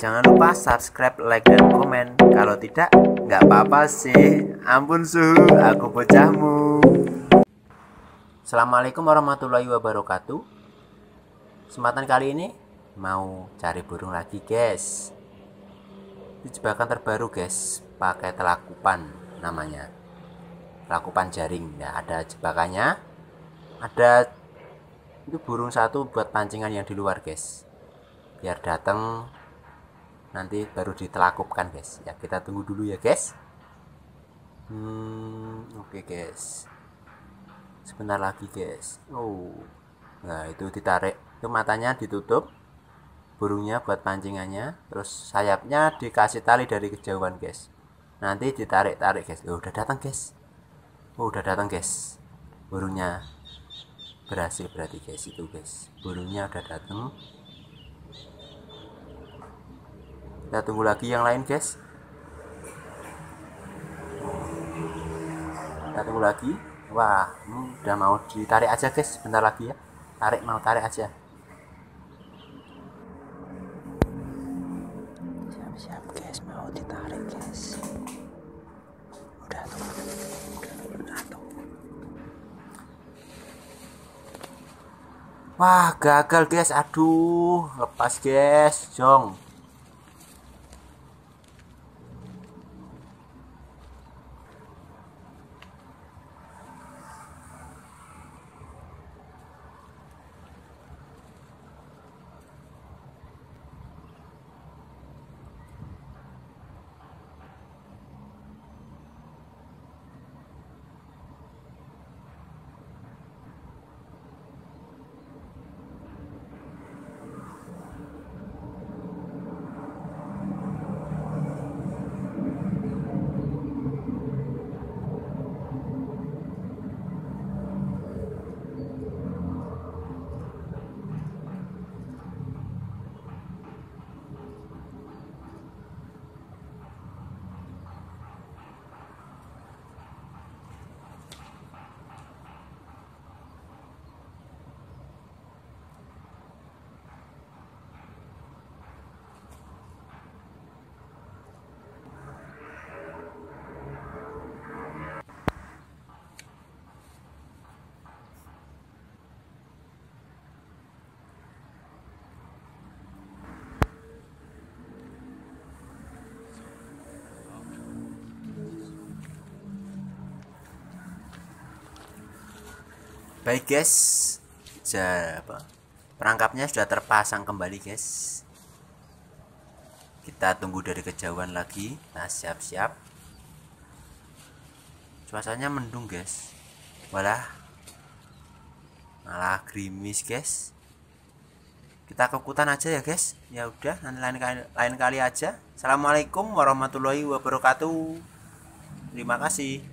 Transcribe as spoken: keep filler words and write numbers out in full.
Jangan lupa subscribe, like, dan komen. Kalau tidak, nggak apa-apa sih. Ampun suhu, aku bocahmu. Assalamualaikum warahmatullahi wabarakatuh. Kesempatan kali ini mau cari burung lagi, guys. Ini jebakan terbaru, guys. Pakai telakupan namanya. Telakupan jaring. Ya, ada jebakannya. Ada itu burung satu buat pancingan yang di luar, guys. Biar datang nanti baru ditelakupkan, guys. Ya, kita tunggu dulu ya, guys. Hmm, oke, okay, guys. Sebentar lagi, guys. Oh. Nah, itu ditarik. Itu matanya ditutup. Burungnya buat pancingannya, terus sayapnya dikasih tali dari kejauhan, guys. Nanti ditarik-tarik, guys. Oh, udah datang, guys. Oh, udah datang, guys. Burungnya berhasil berarti, guys. Itu, guys. Burungnya udah datang. Kita tunggu lagi yang lain, guys. Kita tunggu lagi. Wah, ini udah mau ditarik aja, guys. Bentar lagi ya. Tarik, mau tarik aja. Siap-siap, guys. Mau ditarik, guys. Udah tuh. Udah tuh. Wah, gagal, guys. Aduh, lepas, guys. Jong. Baik, guys, apa, perangkapnya sudah terpasang kembali, guys. Kita tunggu dari kejauhan lagi. Nah, siap-siap. Cuacanya mendung, guys. Walah, malah gerimis, guys. Kita ke hutan aja ya, guys. Ya udah, nanti lain kali, lain kali aja. Assalamualaikum warahmatullahi wabarakatuh. Terima kasih.